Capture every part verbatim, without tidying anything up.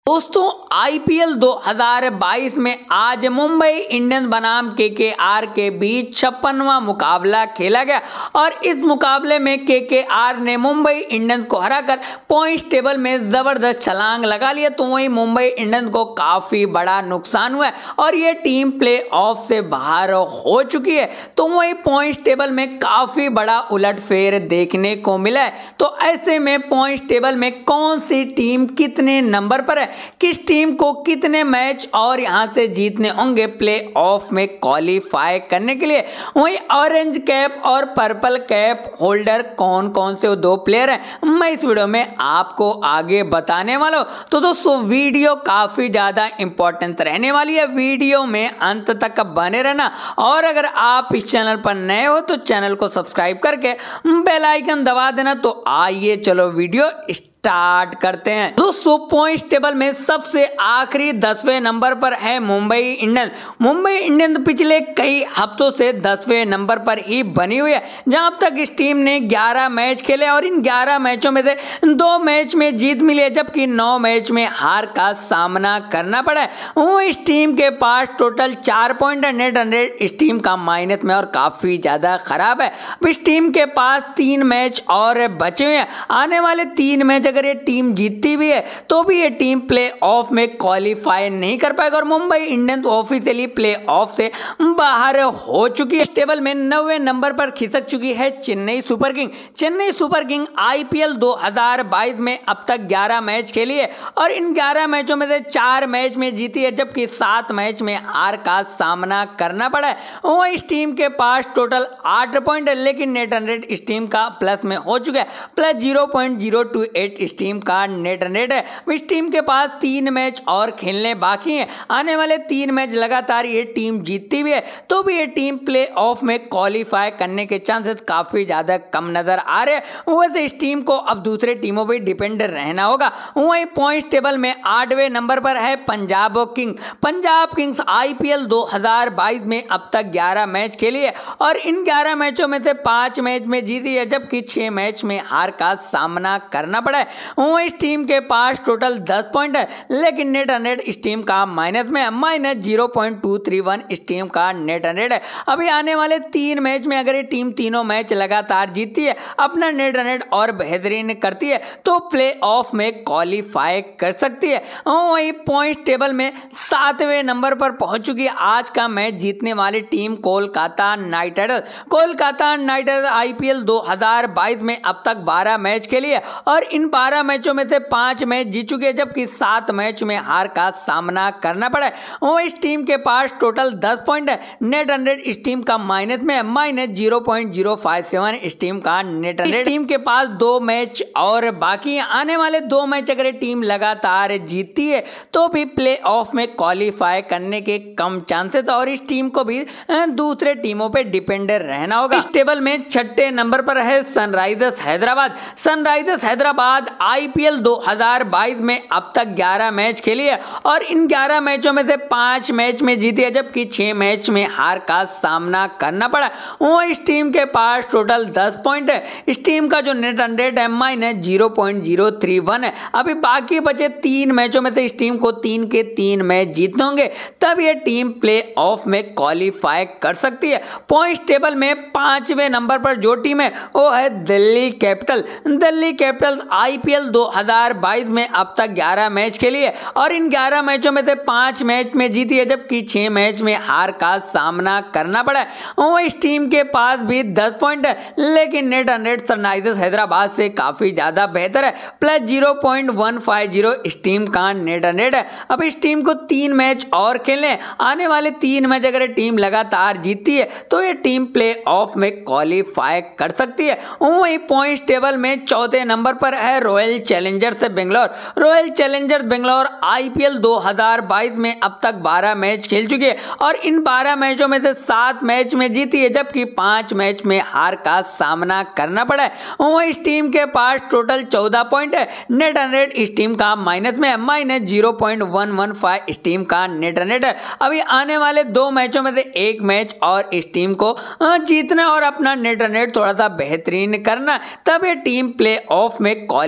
दोस्तों आईपीएल दो हज़ार बाईस में आज मुंबई इंडियंस बनाम केकेआर के बीच छप्पनवां मुकाबला खेला गया और इस मुकाबले में केकेआर ने मुंबई इंडियंस को हराकर पॉइंट्स टेबल में जबरदस्त छलांग लगा लिया। तो वहीं मुंबई इंडियंस को काफी बड़ा नुकसान हुआ है और ये टीम प्ले ऑफ से बाहर हो चुकी है। तो वहीं पॉइंट्स टेबल में काफी बड़ा उलटफेर देखने को मिला है। तो ऐसे में पॉइंट्स टेबल में कौन सी टीम कितने नंबर पर है, किस टीम को कितने मैच और यहां से जीतने होंगे प्ले ऑफ में क्वालिफाई करने के लिए, वहीं ऑरेंज कैप और पर्पल कैप होल्डर कौन कौन से दो प्लेयर हैं, मैं इस वीडियो में आपको आगे बताने वाला हूं। तो दोस्तों वीडियो काफी ज्यादा इंपॉर्टेंट रहने वाली है, वीडियो में अंत तक बने रहना। और अगर आप इस चैनल पर नए हो तो चैनल को सब्सक्राइब करके बेल आइकन दबा देना। तो आइए चलो वीडियो स्टार्ट करते हैं। दोस्तों पॉइंट्स टेबल में सबसे आखिरी दसवें नंबर पर है मुंबई इंडियंस। मुंबई इंडियंस पिछले कई हफ्तों से दसवें नंबर पर ही बनी हुई है, जहां अब तक इस टीम ने ग्यारह मैच खेले और इन ग्यारह मैचों में से दो मैच में जीत मिली है, जबकि नौ मैच में हार का सामना करना पड़ा है। वो इस टीम के पास टोटल चार पॉइंट है, नेट रन रेट इस टीम का माइनस में और काफी ज्यादा खराब है। इस टीम के पास तीन मैच और बचे हुए हैं, आने वाले तीन मैच अगर ये टीम जीतती भी है तो भी ये टीम प्ले ऑफ में क्वालिफाई नहीं कर पाएगा और Mumbai Indians officially play of से बाहर हो चुकी है। इस टेबल में नौवें नंबर पर खिसक चुकी है Chennai Super King. Chennai Super King IPL दो हज़ार बाईस में अब तक ग्यारह मैच खेली है और इन ग्यारह मैचों में से चार मैच में जीती है, जबकि सात मैच में हार का सामना करना पड़ा है। वो इस टीम के पास टोटल आठ पॉइंट है, लेकिन नेट रन रेट इस टीम का प्लस में हो चुका है, plus zero point zero two eight इस टीम का नेट रन रेट है। इस टीम के पास तीन मैच और खेलने बाकी हैं, आने वाले तीन मैच लगातार ये टीम जीतती भी है तो भी ये टीम प्ले ऑफ में क्वालिफाई करने के चांसेस काफी ज्यादा कम नजर आ रहे हैं। वैसे इस टीम को अब दूसरे टीमों पर डिपेंड रहना होगा। वहीं पॉइंट्स टेबल में आठवें नंबर पर है Punjab King. Punjab Kings IPL दो हज़ार बाईस में अब तक ग्यारह मैच खेली है और इन ग्यारह मैचों में से पांच मैच में जीती है, जबकि छह मैच में हार का सामना करना पड़ा है। वो इस टीम के पास टोटल दस पॉइंट है, लेकिन नेट रन रेट इस टीम का माइनस में है, minus zero point two three one इस टीम का नेट रन रेट है। अभी आने वाले तीन मैच में अगर ये टीम तीनों मैच लगातार जीतती है, अपना नेट रन रेट और बेहतरीन करती है तो प्ले ऑफ में क्वालिफाई कर सकती है। वही पॉइंट टेबल में सातवें नंबर पर पहुंच चुकी है आज का मैच जीतने वाली team Kolkata Knight Riders. Kolkata Knight Riders IPL दो हज़ार बाईस में अब तक बारह मैच खेली है और इन बारह मैचों में से पांच मैच जीत चुके हैं, जबकि सात मैच में हार का सामना करना पड़ा है। वो इस टीम के पास टोटल दस पॉइंट है, नेट रन रेट इस टीम का माइनस में है, minus zero point zero five seven इस टीम का नेट रन रेट। टीम के पास दो मैच और बाकी है, आने वाले दो मैच अगर टीम लगातार जीतती है तो भी प्ले ऑफ में क्वालिफाई करने के कम चांसेस और इस टीम को भी दूसरे टीमों पे डिपेंड रहना होगा। इस टेबल में छठे नंबर पर है Sunrisers Hyderabad. Sunrisers Hyderabad IPL दो हज़ार बाईस में अब तक ग्यारह मैच खेली है और इन ग्यारह मैचों में से पांच मैच में जीती है, जबकि छह मैच में हार का सामना करना पड़ा। वो इस टीम के पास टोटल दस पॉइंट है, इस टीम का जो नेट रन रेट है minus zero point zero three one है। अभी बाकी बचे तीन मैचों में से इस टीम को तीन के तीन मैच जीतने होंगे, तब ये टीम प्ले ऑफ में क्वालिफाई कर सकती है। पॉइंट्स टेबल में पांचवें नंबर पर जो टीम है वो है Delhi capital. Delhi Capitals IPL दो हज़ार बाईस में अब तक ग्यारह मैच खेली है और इन ग्यारह मैचों में से पांच मैच में जीती है, जबकि छह मैच में हार का सामना करना पड़ा है। वो इस टीम के पास भी दस पॉइंट है, लेकिन net run rate Sunrisers Hyderabad से काफी ज्यादा बेहतर है, plus zero point one five zero इस टीम का नेट रन रेट है। अब इस टीम को तीन मैच और खेलने, आने वाले तीन मैच अगर टीम लगातार जीतती है तो ये टीम प्ले ऑफ में क्वालिफाई कर सकती है। वही पॉइंट्स टेबल में चौथे नंबर पर है Royal Challengers Bangalore. Royal Challengers Bangalore IPL दो हज़ार बाईस में अब तक बारह मैच खेल चुकी है और इन बारह मैचों में से सात मैच में जीती है, जबकि पांच मैच में हार का सामना करना पड़ा है। वहीं इस टीम के पास टोटल चौदह पॉइंट है, नेट रन रेट इस टीम का माइनस में है, minus zero point one one five इस टीम का नेट रन रेट है। अभी आने वाले दो मैचों में से एक मैच और इस टीम को जीतना और अपना नेट रन रेट थोड़ा सा बेहतरीन करना, तब ये टीम प्ले ऑफ में क्वालिफाई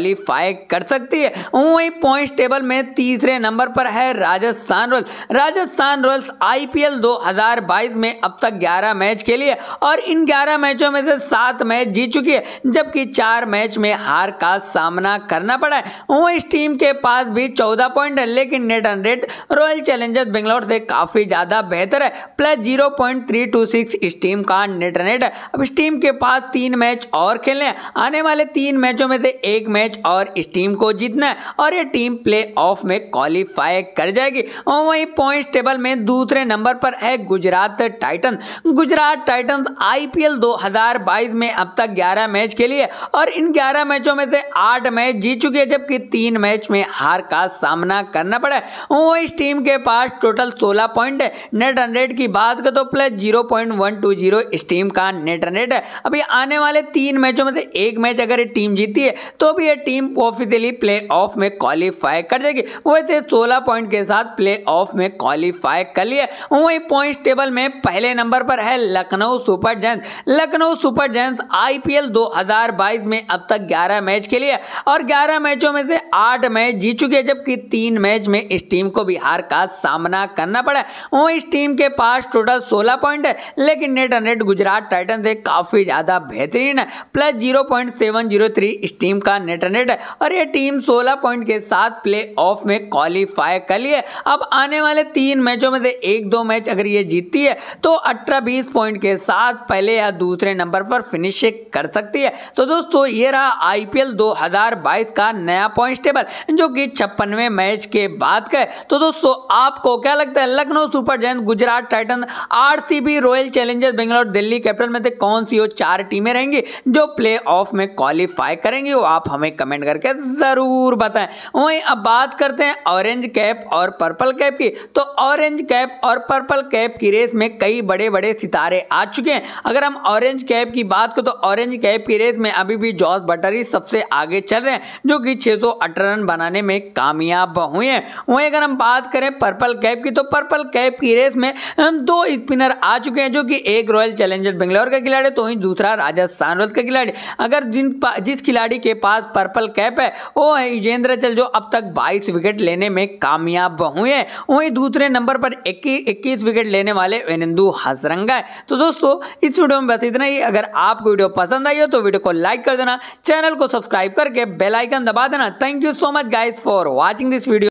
क्वालिफाई कर सकती है। वहीं पॉइंट्स टेबल में तीसरे नंबर पर है Rajasthan Royals. Rajasthan Royals IPL दो हज़ार बाईस में अब तक ग्यारह मैच खेली है और इन ग्यारह मैचों में से सात मैच जीत चुकी है, जबकि चार मैच में हार का सामना करना पड़ा है। वहीं इस टीम के पास भी चौदह पॉइंट है, लेकिन net run rate Royal Challengers Bangalore से काफी ज्यादा बेहतर है, plus zero point three two six इस टीम का नेट रन रेट है। अब इस टीम के पास तीन मैच और खेलने हैं, आने वाले तीन मैचों में से एक मैच और इस टीम को जीतना है और ये टीम प्ले ऑफ में क्वालिफाई कर जाएगी। और वहीं पॉइंट्स टेबल में दूसरे नंबर पर है Gujarat Titans. Gujarat Titans IPL दो हज़ार बाईस में अब तक ग्यारह मैच खेली है और इन ग्यारह मैचों में से आठ मैच जीत चुकी है, जबकि तीन मैच में हार का सामना करना पड़ा है। वो इस टीम के पास टोटल सोलह पॉइंट है। नेट रन रेट की बात करें तो plus zero point one two zero इस टीम का नेट रन रेट है। अभी आने वाले तीन मैचों में से एक मैच अगर ये टीम जीती है तो भी ये टीम ऑफिशियली प्ले ऑफ में क्वालिफाई कर जाएगी। वैसे सोलह पॉइंट के साथ प्ले ऑफ में क्वालिफाई कर लिया। वहीं पॉइंट्स टेबल में पहले नंबर पर है Lucknow Super Giants. Lucknow Super Giants IPL दो हज़ार बाईस में अब तक ग्यारह मैच खेली है और ग्यारह मैचों में से आठ मैच जीत चुकी है, जबकि तीन मैच में इस टीम को भी हार का सामना करना पड़ा। वहीं इस टीम के पास टोटल सोलह पॉइंट है, लेकिन net run rate Gujarat Titans से काफी ज्यादा बेहतरीन है, plus zero point seven zero three इस टीम का नेट रन रेट है और ये टीम सोलह पॉइंट के साथ प्ले ऑफ में क्वालिफाई कर लिए। अब आने वाले तीन मैचों में से एक दो मैच अगर ये जीतती है तो अठारह बीस पॉइंट के साथ पहले या दूसरे नंबर पर फिनिश कर सकती है। तो दोस्तों ये रहा आईपीएल दो हज़ार बाईस का नया पॉइंट टेबल, जो कि छप्पनवें मैच के बाद का है। तो दोस्तों आपको क्या लगता है, Lucknow Super Giants, Gujarat Titans, RCB, Royal Challengers Bangalore, Delhi capital में से कौन सी वो चार टीमें रहेंगी जो प्ले ऑफ में क्वालिफाई करेंगी, वो आप हमें कमेंट करके जरूर बताएं। वहीं अब बात करते हैं ऑरेंज कैप और पर्पल कैप की। तो ऑरेंज कैप और पर्पल कैप की रेस में कई बड़े बड़े सितारे आ चुके हैं। अगर हम ऑरेंज कैप की बात करें तो ऑरेंज कैप की रेस में अभी भी जॉस बटलर ही सबसे आगे चल रहे हैं, जो कि छह सौ अठारह रन बनाने में कामयाब हुए हैं। वहीं अगर हम बात करें पर्पल कैप की तो पर्पल कैप की रेस में दो स्पिनर आ चुके हैं, जो कि एक रॉयल चैलेंजर्स बेंगलोर का खिलाड़ी तो वहीं दूसरा राजस्थान रॉयल्स का खिलाड़ी। अगर जिन जिस खिलाड़ी के पास पर्पल कैप है वो है युजवेंद्र चहल, जो अब तक बाईस विकेट लेने में कामयाब हुए हैं। वहीं दूसरे नंबर पर इक्कीस विकेट लेने वाले वेनिंदु हसरंगा है। तो दोस्तों इस वीडियो में बस इतना ही। अगर आपको वीडियो पसंद आई हो तो वीडियो को लाइक कर देना, चैनल को सब्सक्राइब करके बेल आइकन दबा देना। Thank you so much guys for watching this video.